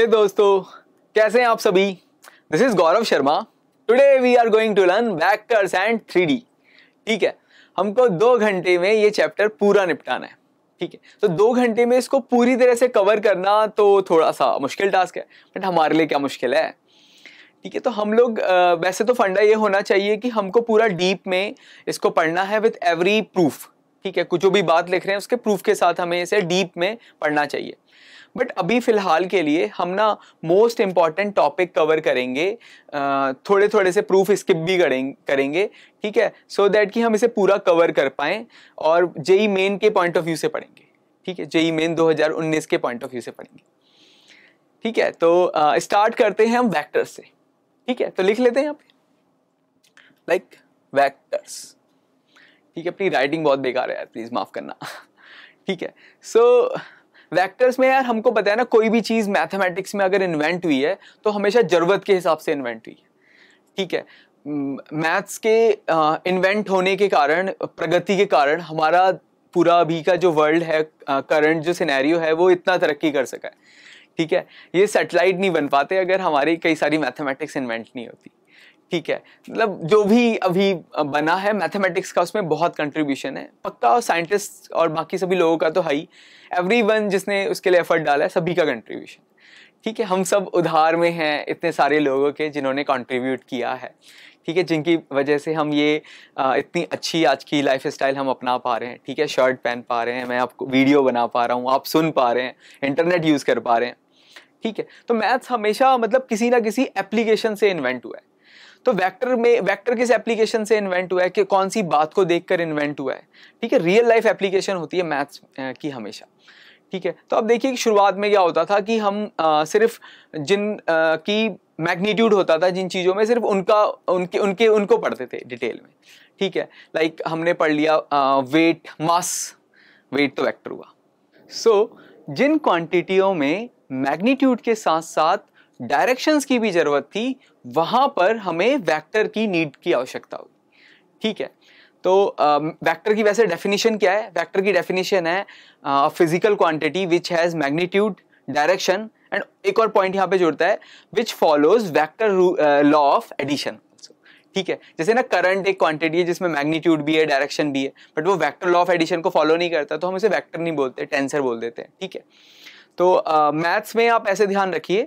हे दोस्तों, कैसे हैं आप सभी। This is Gaurav Sharma. Today we are going to learn vectors and 3D। ठीक है, हमको 2 घंटे में ये चैप्टर पूरा निपटाना है। ठीक है, तो 2 घंटे में इसको पूरी तरह से कवर करना तो थोड़ा सा मुश्किल टास्क है, बट हमारे लिए क्या मुश्किल है। ठीक है, तो हम लोग वैसे तो फंडा ये होना चाहिए कि हमको पूरा डीप में इसको पढ़ना है विथ एवरी प्रूफ। ठीक है, कुछ जो भी बात लिख रहे हैं उसके प्रूफ के साथ हमें इसे डीप में पढ़ना चाहिए। बट अभी फिलहाल के लिए हम ना मोस्ट इंपॉर्टेंट टॉपिक कवर करेंगे, थोड़े थोड़े से प्रूफ स्किप भी करेंगे। ठीक है, सो दैट कि हम इसे पूरा कवर कर पाएं और जेई मेन के पॉइंट ऑफ व्यू से पढ़ेंगे। ठीक है, जेई मेन 2019 के पॉइंट ऑफ व्यू से पढ़ेंगे। ठीक है, तो स्टार्ट करते हैं हम वेक्टर्स से। ठीक है, तो लिख लेते हैं यहाँ पे लाइक वेक्टर्स। ठीक है, अपनी राइटिंग बहुत बेकार है यार, प्लीज माफ करना। ठीक है, सो वेक्टर्स में यार हमको पता है ना, कोई भी चीज मैथमेटिक्स में अगर इन्वेंट हुई है तो हमेशा जरूरत के हिसाब से इन्वेंट हुई है। ठीक है, मैथ्स के इन्वेंट होने के कारण, प्रगति के कारण हमारा पूरा अभी का जो वर्ल्ड है, करंट जो सिनेरियो है वो इतना तरक्की कर सका है। ठीक है, ये सैटेलाइट नहीं बन पाते अगर हमारी कई सारी मैथमेटिक्स इन्वेंट नहीं होती। ठीक है, मतलब जो भी अभी बना है मैथमेटिक्स का, उसमें बहुत कंट्रीब्यूशन है पक्का। साइंटिस्ट और बाकी सभी लोगों का तो है ही, एवरीवन जिसने उसके लिए एफर्ट डाला है सभी का कंट्रीब्यूशन। ठीक है, हम सब उधार में हैं इतने सारे लोगों के जिन्होंने कंट्रीब्यूट किया है। ठीक है, जिनकी वजह से हम ये इतनी अच्छी आज की लाइफ स्टाइल हम अपना पा रहे हैं। ठीक है, शर्ट पहन पा रहे हैं, मैं आपको वीडियो बना पा रहा हूँ, आप सुन पा रहे हैं, इंटरनेट यूज़ कर पा रहे हैं। ठीक है, तो मैथ्स हमेशा मतलब किसी ना किसी एप्लीकेशन से इन्वेंट हुआ है। तो वेक्टर किस एप्लीकेशन से इन्वेंट हुआ है, कि कौन सी बात को देखकर इन्वेंट हुआ है। ठीक है, रियल लाइफ एप्लीकेशन होती है मैथ्स की हमेशा। ठीक है, तो अब देखिए कि शुरुआत में क्या होता था कि हम सिर्फ जिन की मैग्नीट्यूड होता था, जिन चीज़ों में सिर्फ उनको पढ़ते थे डिटेल में। ठीक है, लाइक हमने पढ़ लिया वेट, मास, वेट तो वेक्टर हुआ। सो जिन क्वांटिटियों में मैग्नीट्यूड के साथ साथ डायरेक्शंस की भी जरूरत थी, वहां पर हमें वेक्टर की नीड की आवश्यकता होगी। ठीक है, तो वेक्टर की वैसे डेफिनेशन क्या है। वेक्टर की डेफिनेशन है physical quantity which has magnitude, direction and एक और पॉइंट यहाँ पे जुड़ता है, which follows vector law of addition. ठीक है, जैसे ना करंट एक क्वांटिटी है जिसमें मैग्नीट्यूड भी है, डायरेक्शन भी है, बट वो वेक्टर लॉ ऑफ एडिशन को फॉलो नहीं करता, तो हम इसे वेक्टर नहीं बोलते, टेंसर बोल देते हैं। ठीक है, तो मैथ्स में आप ऐसे ध्यान रखिए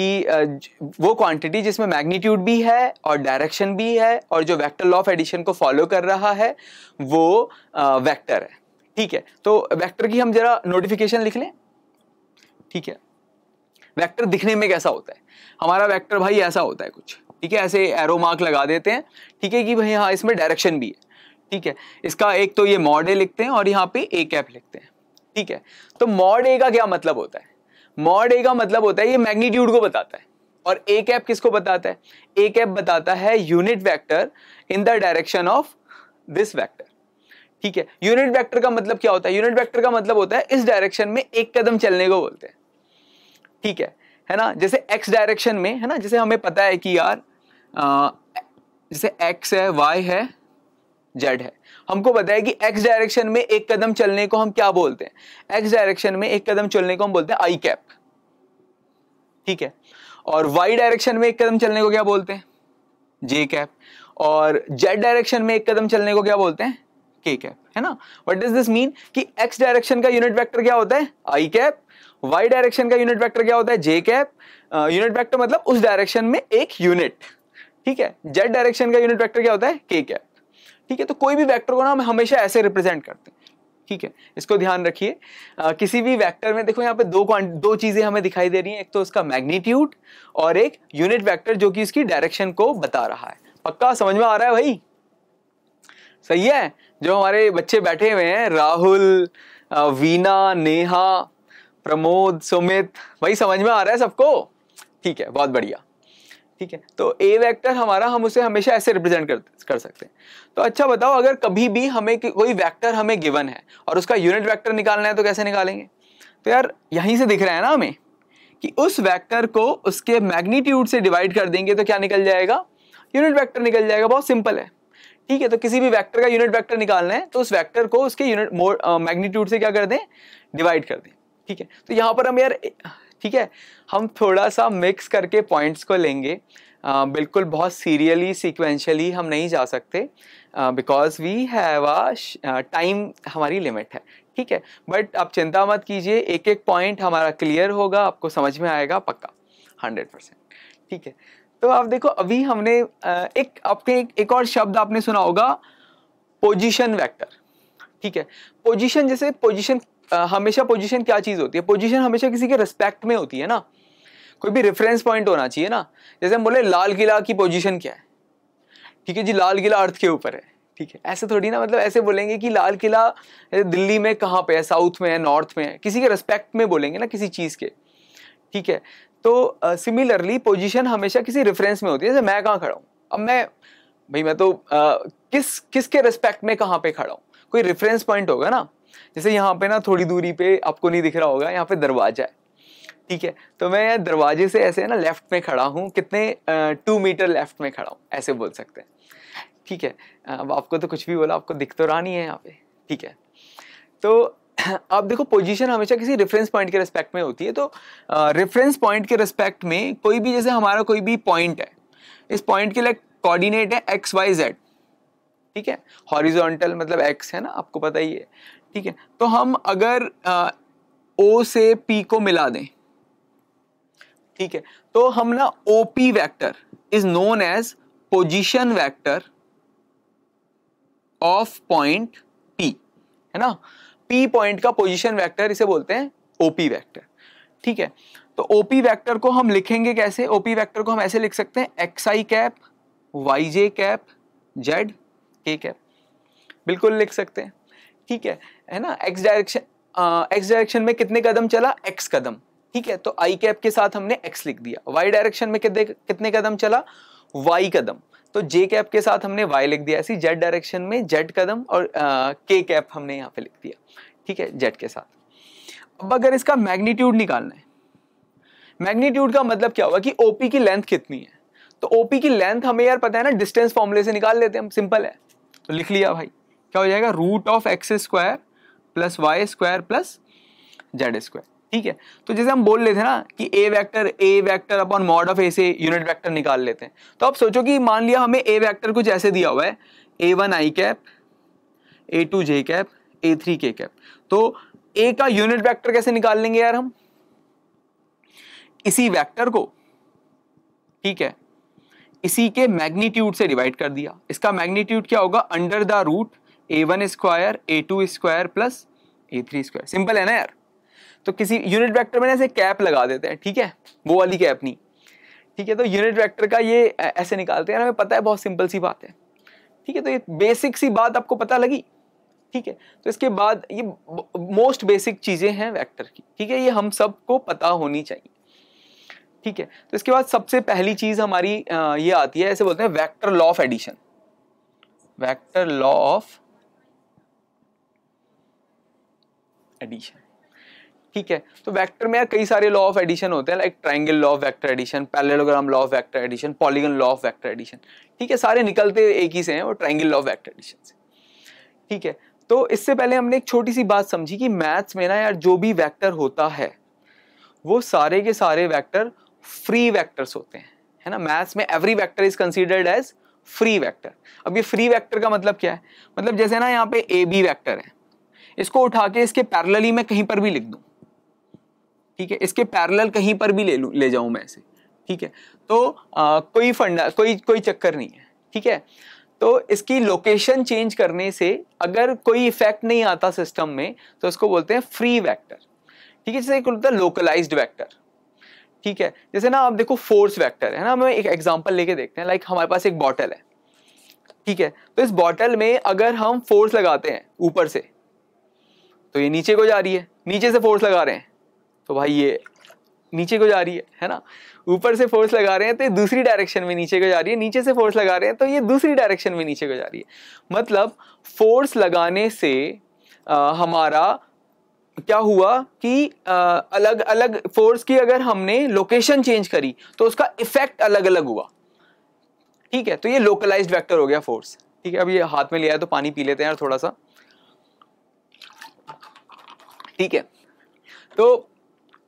कि वो क्वांटिटी जिसमें मैग्नीट्यूड भी है और डायरेक्शन भी है और जो वेक्टर लॉ ऑफ एडिशन को फॉलो कर रहा है वो वेक्टर है। ठीक है, तो वेक्टर की हम जरा नोटिफिकेशन लिख लें। ठीक है, वेक्टर दिखने में कैसा होता है हमारा वेक्टर भाई, ऐसा होता है कुछ। ठीक है, ऐसे एरो मार्क लगा देते हैं। ठीक है, कि भाई हाँ इसमें डायरेक्शन भी है। ठीक है, इसका एक तो ये मॉड ए लिखते हैं और यहाँ पे ए कैप लिखते हैं। ठीक है, तो मॉड ए का क्या मतलब होता है। मॉड ए का मतलब होता है ये मैग्नीट्यूड को बताता है, और ए कैप किसको बताता है। ए कैप बताता है unit vector in the direction of this vector. ठीक है, यूनिट वेक्टर का मतलब क्या होता है। यूनिट वेक्टर का मतलब होता है इस डायरेक्शन में एक कदम चलने को बोलते हैं। ठीक है ना, जैसे एक्स डायरेक्शन में है ना, जैसे हमें पता है कि यार जैसे एक्स है, वाई है, जेड है, हमको पता है कि एक्स डायरेक्शन में एक कदम चलने को हम क्या बोलते हैं। एक्स डायरेक्शन में एक कदम चलने को हम बोलते हैं आई कैप। ठीक है, और वाई डायरेक्शन में एक कदम चलने को क्या बोलते हैं, जे कैप। और जेड डायरेक्शन में एक कदम चलने को क्या बोलते हैं, के कैप। है ना, व्हाट डज दिस मीन कि एक्स डायरेक्शन का यूनिट वेक्टर क्या होता है, आई कैप। वाई डायरेक्शन का यूनिट वेक्टर क्या होता है, जे कैप। यूनिट वेक्टर मतलब उस डायरेक्शन में एक यूनिट। ठीक है, जेड डायरेक्शन का यूनिट वेक्टर क्या होता है, के कैप। ठीक है, तो कोई भी वेक्टर को ना हम हमेशा ऐसे रिप्रेजेंट करते हैं। ठीक है, इसको ध्यान रखिए। किसी भी वेक्टर में देखो यहाँ पे दो चीजें हमें दिखाई दे रही हैं, एक तो उसका मैग्नीट्यूड और एक यूनिट वेक्टर जो कि इसकी डायरेक्शन को बता रहा है। पक्का समझ में आ रहा है भाई, सही है। जो हमारे बच्चे बैठे हुए हैं, राहुल, वीना, नेहा, प्रमोद, सुमित, भाई समझ में आ रहा है सबको। ठीक है, बहुत बढ़िया। ठीक है, तो ए वेक्टर हमारा, हम उसे हमेशा ऐसे रिप्रेजेंट कर सकते हैं। तो अच्छा बताओ, अगर कभी भी हमें कोई वेक्टर हमें गिवन है और उसका यूनिट वेक्टर निकालना है तो कैसे निकालेंगे। तो यार यहीं से दिख रहा है ना हमें कि उस वेक्टर को उसके मैग्नीट्यूड से डिवाइड कर देंगे तो क्या निकल जाएगा, यूनिट वेक्टर निकल जाएगा। बहुत सिंपल है। ठीक है, तो किसी भी वेक्टर का यूनिट वेक्टर निकालना है तो उस वेक्टर को उसके यूनिट मैग्नीट्यूड से क्या कर दें, डिवाइड कर दें। ठीक है, तो यहाँ पर हम यार ठीक है, हम थोड़ा सा मिक्स करके पॉइंट्स को लेंगे, बिल्कुल बहुत सीरियली सीक्वेंशियली हम नहीं जा सकते, because we have a time, हमारी लिमिट है, ठीक है। बट आप चिंता मत कीजिए, एक एक पॉइंट हमारा क्लियर होगा, आपको समझ में आएगा पक्का 100%, ठीक है। तो आप देखो, अभी हमने एक और शब्द आपने सुना होगा, पोजीशन वेक्टर, ठीक है। पोजीशन, जैसे पोजीशन, हमेशा पोजीशन क्या चीज होती है, पोजीशन हमेशा किसी के रिस्पेक्ट में होती है ना, कोई भी रेफरेंस पॉइंट होना चाहिए ना। जैसे हम बोले लाल किला की पोजीशन क्या है, ठीक है जी, लाल किला अर्थ के ऊपर है, ठीक है। ऐसे थोड़ी ना, मतलब ऐसे बोलेंगे कि लाल किला दिल्ली में कहाँ पे है, साउथ में है, नॉर्थ में है, किसी के रिस्पेक्ट में बोलेंगे ना किसी चीज के, ठीक है। तो सिमिलरली पोजीशन हमेशा किसी रेफरेंस में होती है। जैसे मैं कहाँ खड़ा हूँ, अब मैं तो किसके रिस्पेक्ट में कहाँ पे खड़ा हूँ, कोई रेफरेंस पॉइंट होगा ना। जैसे यहाँ पे ना थोड़ी दूरी पे आपको नहीं दिख रहा होगा, यहाँ पे दरवाजा है, ठीक है। तो मैं दरवाजे से ऐसे ना लेफ्ट में खड़ा हूँ, कितने 2 मीटर लेफ्ट में खड़ा हूँ, ऐसे बोल सकते हैं, ठीक है। अब आपको तो कुछ भी बोला, आपको दिख तो रहा नहीं है यहाँ पे, ठीक है। तो आप देखो, पोजीशन हमेशा किसी रेफरेंस पॉइंट के रिस्पेक्ट में होती है। तो रेफरेंस पॉइंट के रिस्पेक्ट में कोई भी, जैसे हमारा कोई भी पॉइंट है, इस पॉइंट के लिए कोऑर्डिनेट है एक्स वाई जेड, ठीक है। हॉरिजॉन्टल मतलब एक्स है ना, आपको पता ही है, ठीक है। तो हम अगर ओ से पी को मिला दें, ठीक है, तो हम ना OP vector is known as position vector of point P, है ना। पी पॉइंट का पोजीशन वेक्टर, इसे बोलते हैं ओपी वेक्टर, ठीक है। तो ओपी वेक्टर को हम लिखेंगे कैसे, ओपी वेक्टर को हम ऐसे लिख सकते हैं, x i cap y j cap z k cap, बिल्कुल लिख सकते हैं, ठीक है ना। एक्स डायरेक्शन में कितने कदम चला, एक्स कदम, ठीक है। तो आई कैप के साथ हमने एक्स लिख दिया। वाई डायरेक्शन में कितने कदम चला, वाई कदम, तो जे कैप के साथ हमने वाई लिख दिया। ऐसी जेड डायरेक्शन में जेड कदम, और के कैप हमने यहाँ पे लिख दिया, ठीक है, जेड के साथ। अब अगर इसका मैग्नीट्यूड निकालना है, मैग्नीट्यूड का मतलब क्या होगा कि ओपी की लेंथ कितनी है। तो ओपी की लेंथ हमें यार पता है ना, डिस्टेंस फॉर्मूले से निकाल लेते हैं हम, सिंपल है। तो लिख लिया भाई, क्या हो जाएगा, root of x square plus y square plus z square, ठीक है। तो जैसे हम बोल लेते हैं ना कि a vector upon mod of a से यूनिट वेक्टर निकाल लेते हैं। तो आप सोचो कि मान लिया हमें ए वेक्टर कुछ ऐसे दिया हुआ है, A1 आई कैप, A2 जे कैप, A3 के कैप। तो ए का यूनिट वेक्टर कैसे निकाल लेंगे यार हम, इसी वेक्टर को, ठीक है, इसी के मैग्नीट्यूड से डिवाइड कर दिया। इसका मैग्नीट्यूड क्या होगा, under the root A1 square A2 square plus A3 square. Simple है ना यार। तो किसी यूनिट वेक्टर में ऐसे कैप लगा देते हैं, ठीक है, वो वाली कैप नहीं, ठीक है। तो यूनिट वेक्टर का ये ऐसे निकालते हैं, हमें पता है, बहुत सिंपल सी बात है, ठीक है। तो ये बेसिक सी बात आपको पता लगी, ठीक है। तो इसके बाद ये मोस्ट बेसिक चीजें हैं वेक्टर की, ठीक है, ये हम सबको पता होनी चाहिए, ठीक है। तो इसके बाद सबसे पहली चीज हमारी ये आती है, ऐसे बोलते हैं vector law of addition, vector law of addition, ठीक है। तो वेक्टर में कई सारे लॉ ऑफ एडिशन होते हैं, like triangle law of vector addition, parallelogram law of vector addition, polygon law of vector addition, ठीक है। सारे निकलते एक ही से हैं, वो triangle law of vector addition से, ठीक है। तो इससे पहले हमने एक छोटी सी बात समझी कि मैथ्स में ना यार जो भी वेक्टर होता है वो सारे के सारे वेक्टर फ्री वेक्टर्स होते हैं, है ना। मैथ्स में every vector is considered as free vector. अब ये फ्री वेक्टर का मतलब क्या है, मतलब जैसे ना यहाँ पे ए बी वेक्टर है, इसको उठा के इसके पैरेलली में कहीं पर भी लिख दूं, ठीक है, इसके पैरेलल कहीं पर भी ले जाऊं मैं इसे, ठीक है। तो कोई चक्कर नहीं है, ठीक है। तो इसकी लोकेशन चेंज करने से अगर कोई इफेक्ट नहीं आता सिस्टम में, तो इसको बोलते हैं फ्री वेक्टर, ठीक है। जैसे एक होता है लोकलाइज्ड वेक्टर, ठीक है। जैसे ना आप देखो फोर्स वेक्टर है ना, हम एक एग्जांपल लेके देखते हैं, लाइक हमारे पास एक बॉटल है, ठीक है। तो इस बॉटल में अगर हम फोर्स लगाते हैं ऊपर से, तो ये नीचे को जा रही है, नीचे से फोर्स लगा रहे हैं तो भाई ये नीचे को जा रही है ना। ऊपर से फोर्स लगा रहे हैं तो ये दूसरी डायरेक्शन में नीचे को जा रही है, नीचे से फोर्स लगा रहे हैं तो ये दूसरी डायरेक्शन में नीचे को जा रही है। मतलब फोर्स लगाने से हमारा क्या हुआ कि अलग अलग फोर्स की अगर हमने लोकेशन चेंज करी तो उसका इफेक्ट अलग अलग हुआ, ठीक है। तो ये लोकलाइज्ड वेक्टर हो गया फोर्स, ठीक है। अब ये हाथ में लिया है तो पानी पी लेते हैं यार थोड़ा सा, ठीक है। तो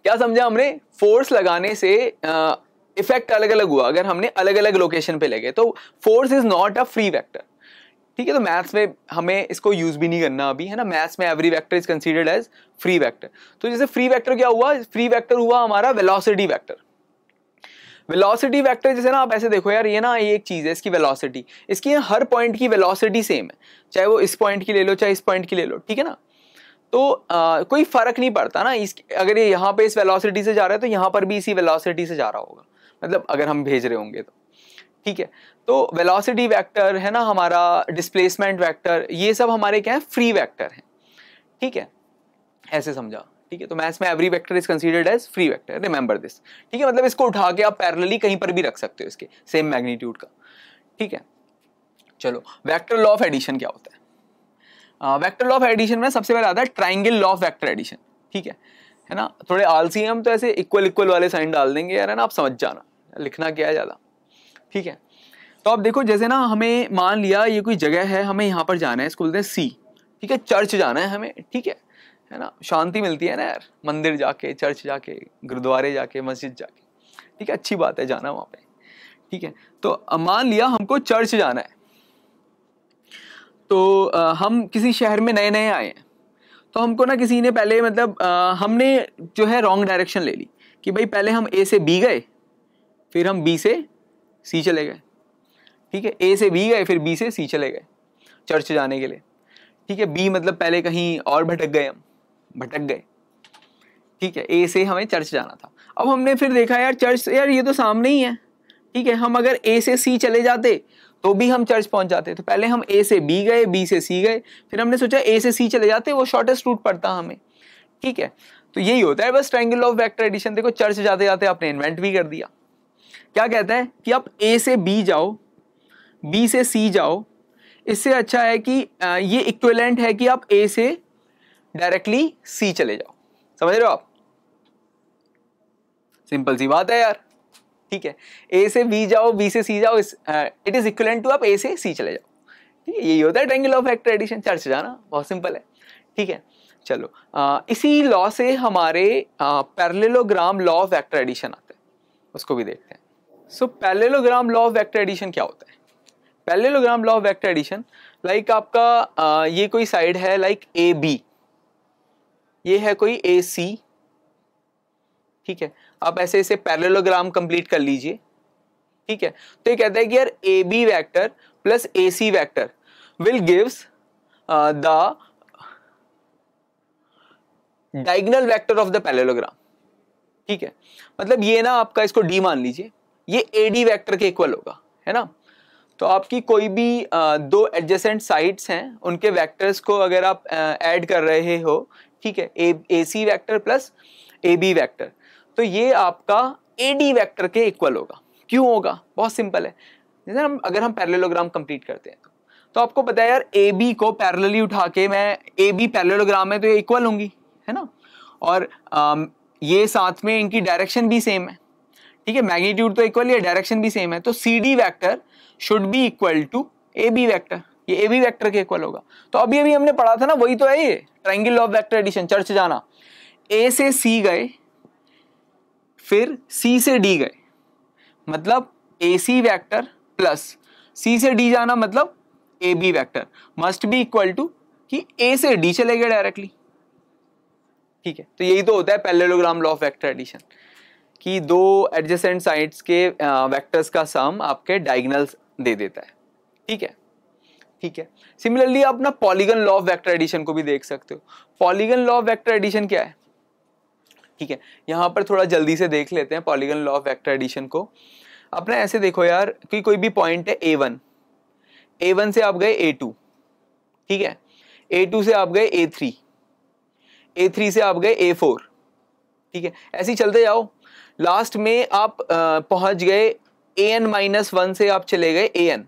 क्या समझा हमने? फोर्स लगाने से इफेक्ट अलग अलग हुआ अगर हमने अलग अलग लोकेशन पे लगे, तो force is not a free vector. ठीक है, तो मैथ्स में हमें इसको यूज भी नहीं करना अभी, है ना। मैथ्स में every vector is considered as free vector. तो जैसे फ्री वेक्टर क्या हुआ? फ्री वेक्टर हुआ हमारा वेलोसिटी वेक्टर। वेलोसिटी वेक्टर जैसे ना आप ऐसे देखो यार, ये ना ये एक चीज है, इसकी वेलोसिटी, इसकी हर पॉइंट की वेलोसिटी सेम है, चाहे वो इस पॉइंट की ले लो चाहे इस पॉइंट की ले लो, ठीक है ना। तो कोई फर्क नहीं पड़ता ना, अगर ये यहाँ पे इस वेलोसिटी से जा रहा है तो यहाँ पर भी इसी वेलोसिटी से जा रहा होगा, मतलब अगर हम भेज रहे होंगे तो, ठीक है। तो वेलोसिटी वेक्टर है ना हमारा, डिस्प्लेसमेंट वेक्टर, ये सब हमारे क्या है? फ्री वेक्टर है, ठीक है, ऐसे समझा। ठीक है, तो मैथ्स में every vector is considered as free vector, remember this. ठीक है, मतलब इसको उठा के आप पैरेलली कहीं पर भी रख सकते हो इसके सेम मैग्नीट्यूड का, ठीक है। चलो, वेक्टर लॉ ऑफ एडिशन क्या होता है? वेक्टर लॉ ऑफ एडिशन में सबसे पहले आता है triangle law of vector addition, ठीक है ना। थोड़े आलसी हैं हम तो ऐसे इक्वल इक्वल वाले साइन डाल देंगे यार, है ना, आप समझ जाना, लिखना क्या है ज्यादा, ठीक है। तो आप देखो, जैसे ना हमें मान लिया ये कोई जगह है, हमें यहाँ पर जाना है, इसको बोलते हैं सी, ठीक है, चर्च जाना है हमें, ठीक है ना, शांति मिलती है ना यार, मंदिर जाके, चर्च जाके, गुरुद्वारे जाके, मस्जिद जाके, ठीक है, अच्छी बात है जाना वहाँ पे, ठीक है। तो मान लिया हमको चर्च जाना है, तो हम किसी शहर में नए नए आए हैं, तो हमको ना किसी ने पहले मतलब हमने जो है रॉन्ग डायरेक्शन ले ली कि भाई पहले हम ए से बी गए, फिर हम बी से सी चले गए, ठीक है, ए से बी गए फिर बी से सी चले गए चर्च जाने के लिए, ठीक है। बी मतलब पहले कहीं और भटक गए, हम भटक गए, ठीक है, ए से हमें चर्च जाना था। अब हमने फिर देखा यार चर्च, यार ये तो सामने ही है, ठीक है, हम अगर ए से सी चले जाते तो भी हम चर्च पहुंच जाते। तो पहले हम ए से बी गए, बी से सी गए, फिर हमने सोचा ए से सी चले जाते, वो शॉर्टेस्ट रूट पड़ता हमें, ठीक है। तो यही होता है बस ट्रायंगल ऑफ वेक्टर एडिशन। देखो चर्च जाते जाते आपने इन्वेंट भी कर दिया। क्या कहता है कि आप ए से बी जाओ, बी से सी जाओ, इससे अच्छा है कि ये इक्विवेलेंट है कि आप ए से डायरेक्टली सी चले जाओ। समझ रहे हो आप? सिंपल सी बात है यार, ठीक है, ए से बी जाओ, बी से सी जाओ, इट इज इक्विवेलेंट टू आप ए से सी चले जाओ, ठीक है। यही होता है triangle of vector addition, church जाना, बहुत सिंपल है, ठीक है। चलो, इसी लॉ से हमारे parallelogram law of vector addition आता है, उसको भी देखते हैं। So parallelogram law of vector addition क्या होता है? Parallelogram law of vector addition, like आपका ये कोई साइड है, लाइक ए बी, ये है कोई ए सी, ठीक है। आप ऐसे ऐसे पैरेललोग्राम कंप्लीट कर लीजिए, ठीक है। तो ये कहता है कि यार A B vector plus A C vector will gives the diagonal vector of the parallelogram, ठीक है। मतलब ये ना आपका, इसको डी मान लीजिए, ये ए डी वैक्टर के इक्वल होगा, है ना। तो आपकी कोई भी दो एडजेसेंट साइड्स हैं, उनके वेक्टर्स को अगर आप ऐड कर रहे हो, ठीक है, A C vector plus A B vector, तो ये आपका ए डी वैक्टर के इक्वल होगा। क्यों होगा? बहुत सिंपल है। जैसे अगर हम पैरेललोग्राम कंप्लीट करते हैं तो आपको पता है यार, ए बी को पैरेलली उठा के मैं, ए बी पैरेललोग्राम है तो ये इक्वल होंगी, है ना। और ये साथ में इनकी डायरेक्शन भी सेम है, ठीक है, मैग्नीट्यूड तो इक्वल है, डायरेक्शन भी सेम है, तो C D vector should be equal to A B vector, ये ए बी वैक्टर के इक्वल होगा। तो अभी अभी हमने पढ़ा था ना, वही तो है ये triangle of vector addition, church जाना, ए से सी गए फिर सी से डी गए, मतलब ए सी वैक्टर प्लस सी से डी जाना मतलब A B vector must be equal to कि ए से डी चले गए डायरेक्टली, ठीक है। तो यही तो होता है parallelogram law of vector addition, कि दो एडजेसेंट साइड्स के वेक्टर्स का सम आपके डायगोनल्स दे देता है, ठीक है, ठीक है। सिमिलरली आप ना polygon law of vector addition को भी देख सकते हो। Polygon law of vector addition क्या है? ठीक है, यहां पर थोड़ा जल्दी से देख लेते हैं polygon law of vector addition को। अपने ऐसे देखो यार कि कोई भी पॉइंट है A1, A1 से आप गए A2, ठीक है, A2 से आप गए A3, A3 से आप गए A4, ठीक है, ऐसे ही चलते जाओ, लास्ट में आप पहुंच गए AN-1 से आप चले गए AN,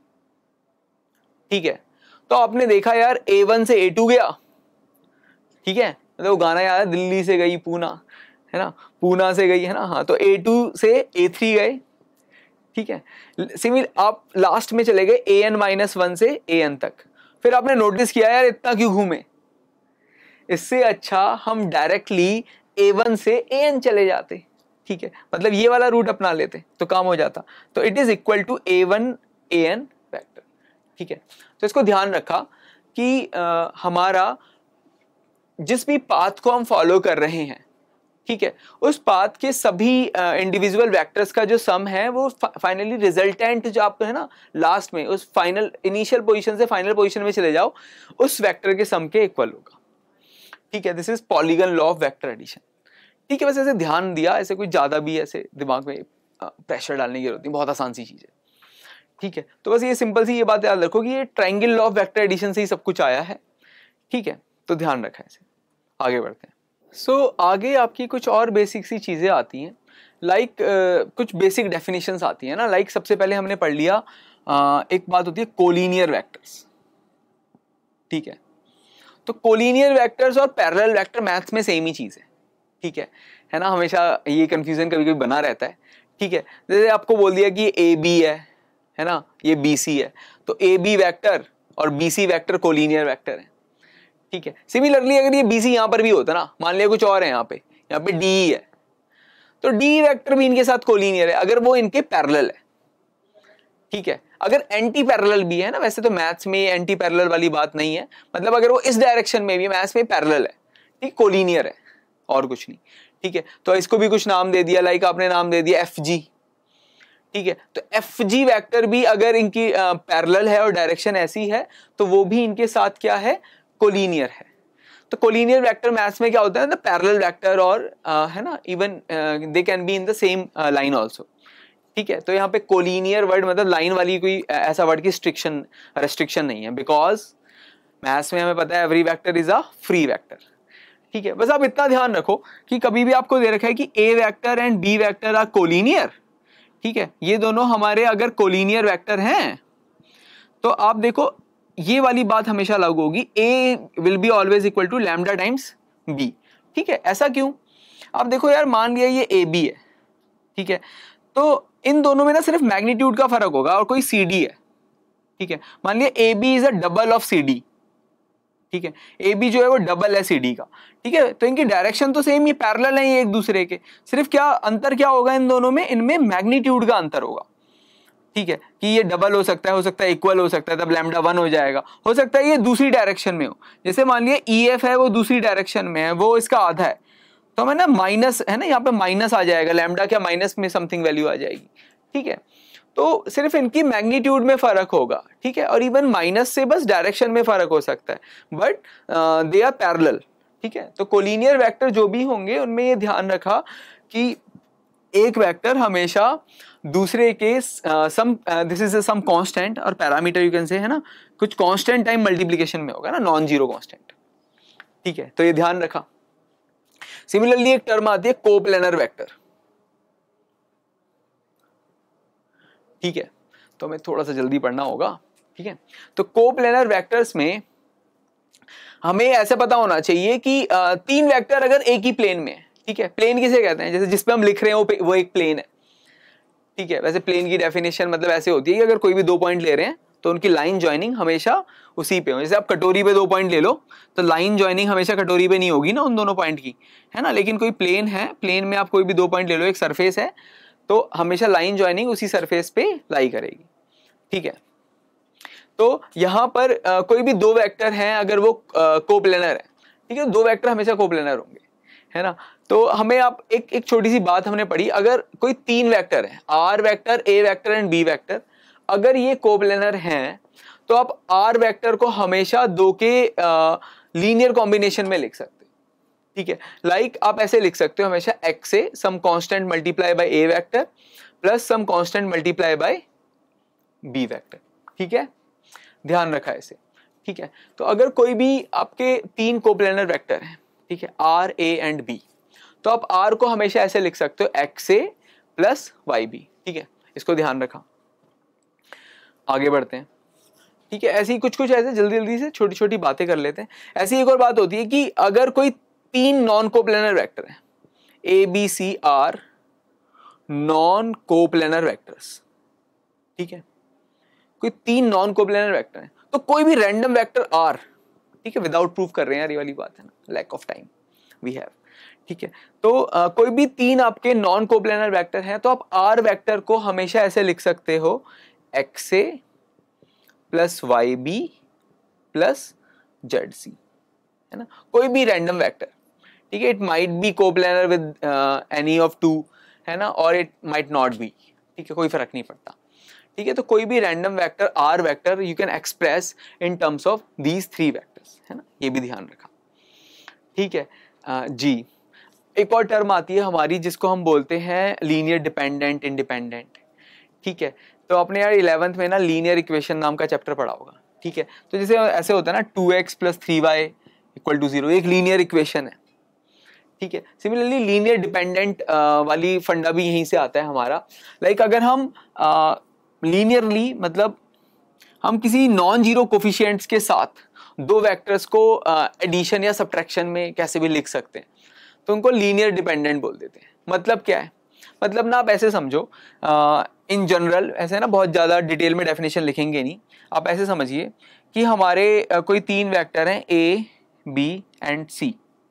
ठीक है। तो आपने देखा यार A1 से A2 गया, ठीक है, मतलब वो गाना याद है, दिल्ली से गई पूना, है ना, पूना से गई, है ना, हाँ, तो A2 से A3 गए, ठीक है। सिमिलर आप लास्ट में चले गए AN-1 से AN तक, फिर आपने नोटिस किया यार इतना क्यों घूमे, इससे अच्छा हम डायरेक्टली A1 से AN चले जाते, ठीक है, मतलब ये वाला रूट अपना लेते तो काम हो जाता। तो it is equal to A1 AN vector, ठीक है। तो इसको ध्यान रखा कि हमारा जिस भी पाथ को हम फॉलो कर रहे हैं, ठीक है, उस पाथ के सभी इंडिविजुअल वेक्टर्स का जो सम है वो फाइनली रिजल्टेंट जो आपको है ना लास्ट में उस फाइनल इनिशियल पोजीशन से फाइनल पोजीशन में चले जाओ उस वेक्टर के सम के इक्वल होगा, ठीक है। This is polygon law of vector addition, ठीक है। बस ऐसे ध्यान दिया, ऐसे कोई ज्यादा भी ऐसे दिमाग में प्रेशर डालने की जरूरत नहीं, बहुत आसान सी चीज है, ठीक है। तो बस ये सिंपल सी ये बात याद रखो कि ये triangle law of vector addition से ही सब कुछ आया है, ठीक है। तो ध्यान रखा इसे, आगे बढ़ते हैं। आगे आपकी कुछ और बेसिक सी चीजें आती हैं, लाइक कुछ बेसिक डेफिनेशंस आती हैं ना। लाइक सबसे पहले हमने पढ़ लिया एक बात होती है कोलिनियर वेक्टर्स, ठीक है। तो कोलिनियर वेक्टर्स और पैरेलल वेक्टर मैथ्स में सेम ही चीज है ना। हमेशा ये कंफ्यूजन कभी कभी बना रहता है, ठीक है। जैसे आपको बोल दिया कि ए बी है ना, ये बी सी है, तो ए बी वेक्टर और B C vector collinear vector है, ठीक है। सिमिलरली अगर ये बी सी यहां पर भी होता ना, मान लिया कुछ और है, यहाँ पे डी है, तो डी वेक्टर भी इनके साथ कोलिनियर है अगर वो इनके पैरेलल है, ठीक है। अगर एंटी पैरेलल भी है ना, वैसे तो मैथ्स में एंटी पैरेलल वाली बात नहीं है, मतलब अगर वो इस डायरेक्शन में भी मैथ्स में पैरेलल है, ठीक, कोलिनियर है और कुछ नहीं, ठीक है। तो इसको भी कुछ नाम दे दिया, लाइक आपने नाम दे दिया एफ जी, ठीक है। तो एफ जी वैक्टर भी अगर इनकी पैरेलल है और डायरेक्शन ऐसी है तो वो भी इनके साथ क्या है, कोलिनियर है। तो कोलिनियर वेक्टर मैथ्स में क्या होता है ना, पैरेलल वेक्टर और है ना, even they can be in the same line also, ठीक है। तो यहाँ पे कोलिनियर वर्ड मतलब लाइन वाली कोई ऐसा वर्ड की रेस्ट्रिक्शन नहीं है, बिकॉज मैथ्स में हमें पता है every vector is a free vector, ठीक है। बस आप इतना ध्यान रखो कि कभी भी आपको दे रखा है कि a vector and B vector are collinear, ठीक है, ये दोनों हमारे अगर कोलिनियर वेक्टर हैं तो आप देखो ये वाली बात हमेशा लागू होगी, a will be always equal to lambda times b, ठीक है। ऐसा क्यों, आप देखो यार, मान लिया ये ए बी है, ठीक है, तो इन दोनों में ना सिर्फ मैग्नीट्यूड का फर्क होगा और कोई सी डी है, ठीक है। मान लिया A B is a double of C D, ठीक है, ए बी जो है वो डबल है सी डी का, ठीक है। तो इनकी डायरेक्शन तो सेम, ये पैरेलल है ये एक दूसरे के, सिर्फ क्या अंतर क्या होगा इन दोनों में, इनमें मैग्नीट्यूड का अंतर होगा, ठीक है, कि ये डबल हो सकता है इक्वल हो सकता है, तब लैम्डा 1 हो जाएगा, हो सकता है ये दूसरी डायरेक्शन में हो, जैसे मान लिया ई एफ है वो दूसरी डायरेक्शन में है, वो इसका आधा है, तो हमें ना माइनस है ना, यहाँ पे माइनस आ जाएगा, लैम्डा क्या माइनस में समथिंग वैल्यू आ जाएगी, ठीक है। तो सिर्फ इनकी मैग्नीट्यूड में फर्क होगा, ठीक है, और इवन माइनस से बस डायरेक्शन में फर्क हो सकता है, बट दे आर पैरेलल, ठीक है। तो कोलिनियर वेक्टर जो भी होंगे उनमें ये ध्यान रखा कि एक वेक्टर हमेशा दूसरे के some this is some constant और पैरामीटर यू कैन से, है ना, कुछ कांस्टेंट टाइम मल्टीप्लिकेशन में होगा ना, नॉन जीरो कांस्टेंट, ठीक है। तो ये ध्यान रखा। सिमिलरली एक टर्म आती है कोप्लेनर वेक्टर, ठीक है, तो हमें थोड़ा सा जल्दी पढ़ना होगा, ठीक है। तो कोप्लेनर वेक्टर्स में हमें ऐसे पता होना चाहिए कि तीन वेक्टर अगर एक ही प्लेन में है, ठीक है, प्लेन किसे कहते हैं, जैसे जिसपे हम लिख रहे हैं वो एक प्लेन है, ठीक है। वैसे प्लेन की डेफिनेशन मतलब ऐसे होती है कि अगर कोई भी 2 पॉइंट ले रहे हैं तो उनकी लाइन ज्वाइनिंग हमेशा उसी पे हो, जैसे आप कटोरी पे 2 पॉइंट ले लो तो लाइन ज्वाइनिंग हमेशा कटोरी पे नहीं होगी ना उन दोनों पॉइंट की, है ना। लेकिन कोई प्लेन है, प्लेन में आप कोई भी 2 पॉइंट ले लो, एक सरफेस है, तो हमेशा लाइन ज्वाइनिंग उसी सरफेस पे लाई करेगी, ठीक है। तो यहाँ पर कोई भी 2 वेक्टर हैं अगर वो कोप्लेनर है, ठीक है, 2 वेक्टर हमेशा कोप्लेनर होंगे, है ना। तो हमें आप एक छोटी सी बात हमने पढ़ी, अगर कोई 3 वेक्टर है, are vector, A vector and B vector, अगर ये कोप्लेनर हैं तो आप आर वेक्टर को हमेशा 2 के लीनियर कॉम्बिनेशन में लिख सकते, ठीक है। लाइक आप ऐसे लिख सकते हो हमेशा एक्स से some constant multiply by a vector plus some constant multiply by b vector, ठीक है, ध्यान रखा ऐसे, ठीक है। तो अगर कोई भी आपके 3 कोप्लेनर वेक्टर हैं, ठीक है, आर ए एंड बी, तो आप आर को हमेशा ऐसे लिख सकते हो x a plus y b, ठीक है, इसको ध्यान रखा। आगे बढ़ते हैं, ठीक है। ऐसी कुछ ऐसे जल्दी से छोटी छोटी बातें कर लेते हैं। ऐसी एक और बात होती है कि अगर कोई 3 नॉन कोप्लेनर वेक्टर है, A B C are non coplanar vectors, ठीक है, कोई 3 नॉन कोप्लेनर वेक्टर है, तो कोई भी रैंडम वेक्टर आर, ठीक है, विदाउट प्रूफ कर रहे हैं यार, ये वाली बात है ना, lack of time we have, ठीक है, तो कोई भी तीन आपके नॉन कोप्लेनर वेक्टर हैं तो आप आर वेक्टर को हमेशा ऐसे लिख सकते हो x a plus y b plus z c, है ना, कोई भी रैंडम वेक्टर, ठीक है, it might be coplanar with any of two, है ना, और इट माइट नॉट बी, ठीक है, कोई फर्क नहीं पड़ता, ठीक है, तो कोई भी random vector r vector you can express in terms of these three vectors, है ना, ये भी ध्यान रखा, ठीक है। जी, एक और टर्म आती है हमारी जिसको हम बोलते हैं लीनियर डिपेंडेंट इंडिपेंडेंट, ठीक है, तो आपने यार 11th में ना लीनियर इक्वेशन नाम का चैप्टर पढ़ा होगा, ठीक है, तो जैसे ऐसे होता है ना 2x plus 3y equal to 0, एक लीनियर इक्वेशन है, ठीक है। सिमिलरली लीनियर डिपेंडेंट वाली फंडा भी यहीं से आता है हमारा, लाइक अगर हम लीनियरली मतलब हम किसी नॉन जीरो कोफिशिएंट्स के साथ दो वेक्टर्स को एडिशन या सब्ट्रैक्शन में कैसे भी लिख सकते हैं तो उनको लीनियर डिपेंडेंट बोल देते हैं। मतलब क्या है, मतलब ना आप ऐसे समझो, इन जनरल ऐसे ना बहुत ज़्यादा डिटेल में डेफिनेशन लिखेंगे नहीं, आप ऐसे समझिए कि हमारे कोई तीन वेक्टर हैं ए बी एंड सी,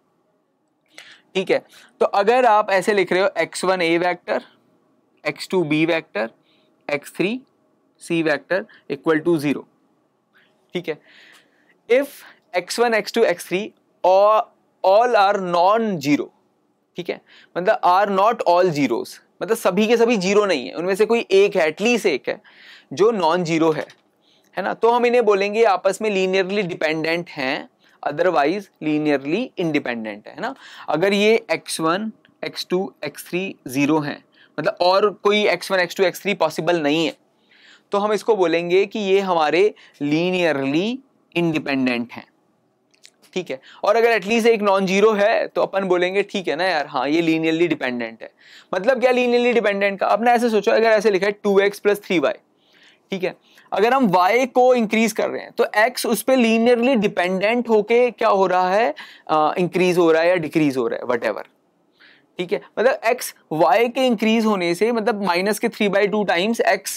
ठीक है, तो अगर आप ऐसे लिख रहे हो x1 a vector, x2 b vector, x3 c vector equal to 0, ठीक है, if x1 x2 x3 all are non zero, ठीक है, मतलब आर नॉट ऑल जीरोस, मतलब सभी के सभी जीरो नहीं है, उनमें से कोई एक है, एटलीस्ट एक है जो नॉन जीरो है ना, तो हम इन्हें बोलेंगे आपस में लीनियरली डिपेंडेंट हैं, अदरवाइज लीनियरली इंडिपेंडेंट है ना। अगर ये x1 x2 x3 जीरो हैं, मतलब और कोई x1 x2 x3 पॉसिबल नहीं है, तो हम इसको बोलेंगे कि ये हमारे लीनियरली इंडिपेंडेंट हैं, ठीक है। और अगर एटलीस्ट एक नॉन जीरो है तो अपन बोलेंगे ठीक है ना यार, हाँ ये लीनियरली डिपेंडेंट है। मतलब क्या लीनियरली डिपेंडेंट का, आपने ऐसे सोचो, अगर ऐसे लिखा है 2x प्लस 3y, ठीक है, अगर हम y को इंक्रीज कर रहे हैं तो x उस पर लीनियरली डिपेंडेंट होके क्या हो रहा है, इंक्रीज हो रहा है या डिक्रीज हो रहा है, वट, ठीक है, मतलब x y के इंक्रीज होने से मतलब माइनस के 3/2 टाइम्स x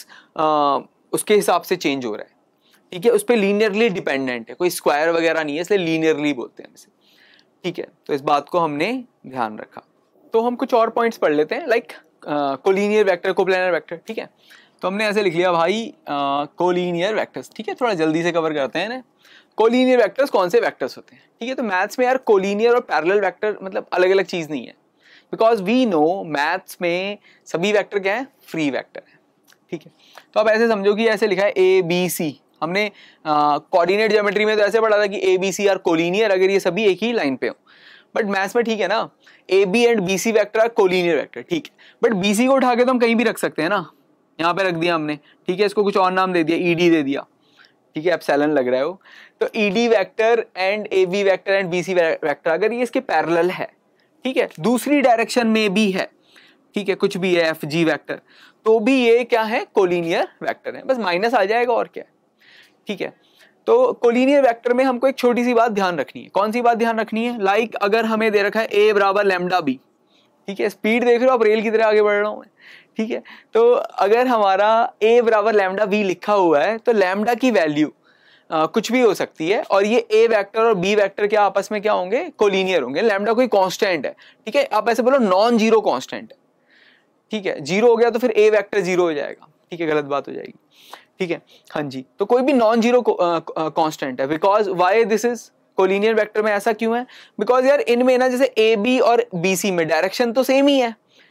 उसके हिसाब से चेंज हो रहा है, ठीक है, उस पर लीनियरली डिपेंडेंट है, कोई स्क्वायर वगैरह नहीं है, इसलिए लीनियरली बोलते हैं इसे, ठीक है, तो इस बात को हमने ध्यान रखा। तो हम कुछ और पॉइंट्स पढ़ लेते हैं, like collinear vector, coplanar vector, ठीक है, तो हमने ऐसे लिख लिया भाई कोलिनियर वेक्टर्स, ठीक है, थोड़ा जल्दी से कवर करते हैं ना। कोलिनियर वेक्टर्स कौन से वेक्टर्स होते हैं, ठीक है, तो मैथ्स में यार कोलिनियर और पैरेलल वेक्टर मतलब अलग अलग चीज नहीं है, बिकॉज वी नो मैथ्स में सभी वेक्टर क्या है, फ्री वेक्टर है, ठीक है। तो आप ऐसे समझो कि ऐसे लिखा है ए बी सी, हमने कोऑर्डिनेट ज्योमेट्री में तो ऐसे पढ़ा था कि A B C are collinear अगर ये सभी एक ही लाइन पे हो, बट मैथ्स में ठीक है ना, A B and B C vector are collinear vector, ठीक है, बट बी सी को उठा के तो हम कहीं भी रख सकते हैं ना, यहाँ पे रख दिया हमने, ठीक है, इसको कुछ और नाम दे दिया, ईडी दे दिया, ठीक है, एप्सिलॉन लग रहा है वो, तो ED vector and A B vector and B C vector अगर ये इसके पैरेलल है, ठीक है, दूसरी डायरेक्शन में भी है, ठीक है, कुछ भी है एफ जी वेक्टर, तो भी ये क्या है, कोलिनियर वेक्टर है, बस माइनस आ जाएगा और क्या है, ठीक है। तो कोलिनियर वेक्टर में हमको एक छोटी सी बात ध्यान रखनी है, कौन सी बात ध्यान रखनी है, लाइक अगर हमें दे रखा है a बराबर लैम्डा बी, ठीक है, स्पीड देख रहे हो आप, रेल की तरह आगे बढ़ रहा हूं मैं, ठीक है, तो अगर हमारा a बराबर लैम्डा बी लिखा हुआ है तो लैम्डा की वैल्यू कुछ भी हो सकती है, और ये a वेक्टर और b वेक्टर क्या आपस में क्या होंगे, कोलिनियर होंगे, लैम्डा कोई कांस्टेंट है, ठीक है, आप ऐसे बोलो नॉन जीरो कांस्टेंट है, ठीक है, जीरो हो गया तो फिर a वेक्टर जीरो हो जाएगा, ठीक है, गलत बात हो जाएगी, ठीक है, हाँ जी, तो कोई भी नॉन जीरो कांस्टेंट है, because why this is collinear vector में ऐसा क्यों है, बिकॉज यार इनमें ना जैसे ए बी और बी सी में डायरेक्शन तो सेम ही है,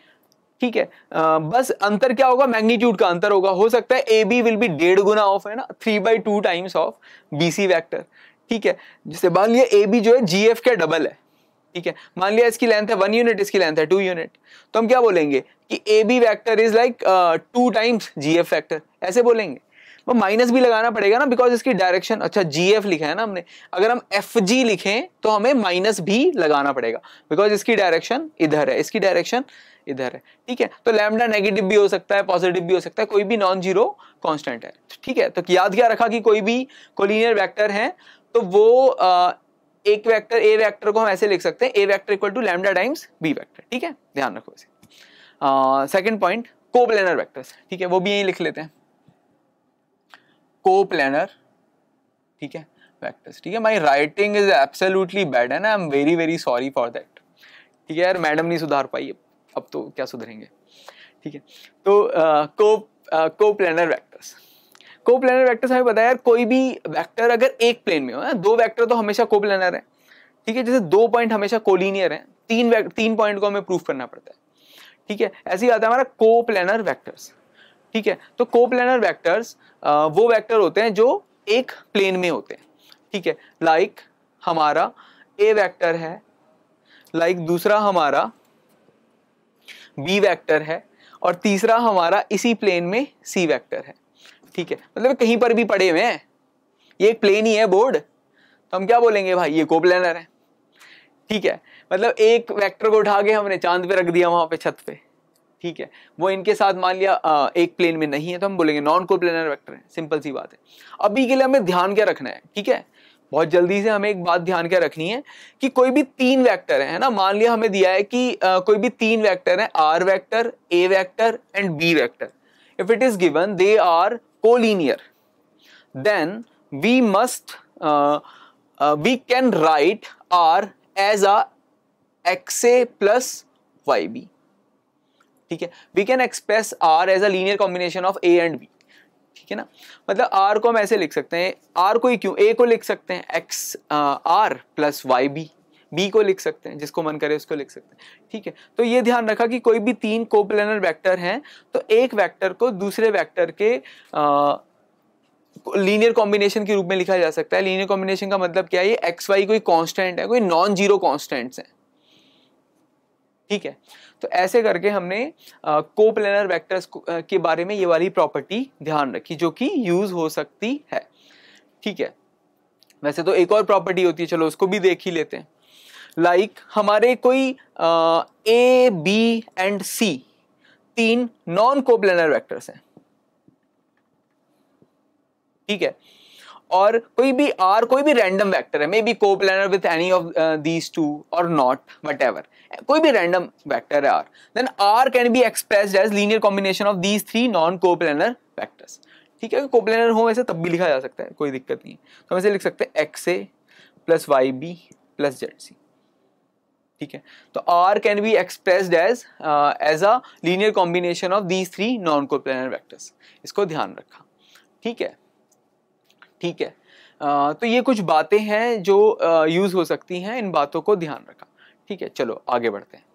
ठीक है, बस अंतर क्या होगा, मैग्नीट्यूड का अंतर होगा, हो सकता है ए बी विल बी 1.5 गुना ऑफ, है ना, 3/2 times of B C vector, ठीक है, जिससे मान लिया ए बी जो है जी एफ के डबल है, ठीक है, मान लिया इसकी लेंथ है 1 यूनिट, इसकी लेंथ है 2 यूनिट, तो हम क्या बोलेंगे कि A B vector is like 2 times G F vector, ऐसे बोलेंगे, वो माइनस भी लगाना पड़ेगा ना, बिकॉज इसकी डायरेक्शन, अच्छा जी एफ लिखा है ना हमने, अगर हम एफ जी लिखें तो हमें माइनस भी लगाना पड़ेगा, बिकॉज इसकी डायरेक्शन इधर है, इसकी डायरेक्शन इधर है, ठीक है, तो लैम्डा नेगेटिव भी हो सकता है, पॉजिटिव भी हो सकता है, कोई भी नॉन जीरो कांस्टेंट है, ठीक है, तो याद क्या रखा कि कोई भी कोलिनियर वेक्टर है तो वो एक वेक्टर ए वेक्टर को हम ऐसे लिख सकते हैं, a vector equal to lambda times b vector, ठीक है, ध्यान रखो इसे। सेकंड पॉइंट, कोप्लेनर वेक्टर्स, ठीक है, वो भी यही लिख लेते हैं, कोप्लेनर, ठीक है, वेक्टर्स, ठीक है, my writing is absolutely bad है ना, I am very very sorry for that, ठीक है यार, मैडम नहीं सुधार पाई, अब तो क्या सुधरेंगे। ठीक है, तो कोप्लेनर वेक्टर्स। कोप्लेनर वेक्टर्स हमें पता है यार, कोई भी वेक्टर अगर एक प्लेन में हो, दो वेक्टर तो हमेशा कोप्लेनर है। ठीक है, जैसे 2 पॉइंट हमेशा कोलिनियर है, 3 पॉइंट को हमें प्रूफ करना पड़ता है। ठीक है, ऐसे ही आता है हमारा कोप्लेनर वेक्टर्स। ठीक है, तो कोप्लेनर वेक्टर्स वो वेक्टर होते हैं जो एक प्लेन में होते हैं। ठीक है, लाइक हमारा ए वेक्टर है, लाइक दूसरा हमारा बी वेक्टर है, और तीसरा हमारा इसी प्लेन में सी वेक्टर है। ठीक है, मतलब कहीं पर भी पड़े हुए हैं, ये एक प्लेन ही है बोर्ड, तो हम क्या बोलेंगे भाई, ये कोप्लेनर है। ठीक है, मतलब एक वेक्टर को उठा के हमने चांद पे रख दिया, वहां पे छत पे। ठीक है, वो इनके साथ मान लिया एक प्लेन में नहीं है, तो हम बोलेंगे नॉन कोप्लेनर वेक्टर है। सिंपल सी बात है। अभी के लिए हमें ध्यान क्या रखना है, ठीक है, बहुत जल्दी से हमें एक बात ध्यान क्या रखनी है कि कोई भी 3 वेक्टर है ना, मान लिया हमें दिया है कि कोई भी 3 वेक्टर है, are vector, A vector and B vector. If it is given they are collinear, then we must we can write R as a XA plus YB। ठीक है, we can express R as a linear combination of A and B। ठीक है ना, मतलब R को हम ऐसे लिख सकते हैं, R को ही क्यों, A को लिख सकते हैं XR प्लस YB, B को लिख सकते हैं, जिसको मन करे उसको लिख सकते हैं। ठीक है, तो ये ध्यान रखा कि कोई भी 3 कोप्लेनर वेक्टर हैं तो एक वेक्टर को दूसरे वेक्टर के लीनियर कॉम्बिनेशन के रूप में लिखा जा सकता है। लीनियर कॉम्बिनेशन का मतलब क्या है, ये XY कोई कांस्टेंट है, कोई नॉन जीरो कांस्टेंट्स हैं। ठीक है, तो ऐसे करके हमने कोप्लेनर वेक्टर्स के बारे में ये वाली प्रॉपर्टी ध्यान रखी जो कि यूज हो सकती है। ठीक है, वैसे तो एक और प्रॉपर्टी होती है, चलो उसको भी देख ही लेते हैं। लाइक हमारे कोई A, B and C 3 non coplanar vectors हैं। ठीक है, और कोई भी R कोई भी रैंडम वेक्टर है, may be coplanar with any of these two और नॉट, व्हाटएवर, कोई भी रैंडम वेक्टर है R, then R can be expressed as linear combination of these 3 non coplanar vectors. ठीक है, कोप्लेनर हो वैसे तब भी लिखा जा सकता है, कोई दिक्कत नहीं है। तो हम ऐसे लिख सकते हैं XA plus YB plus ZC। ठीक है, तो R can be expressed as a linear combination of these 3 non coplanar vectors. इसको ध्यान रखा। ठीक है, ठीक है, तो ये कुछ बातें हैं जो यूज हो सकती हैं, इन बातों को ध्यान रखा। ठीक है, चलो आगे बढ़ते हैं।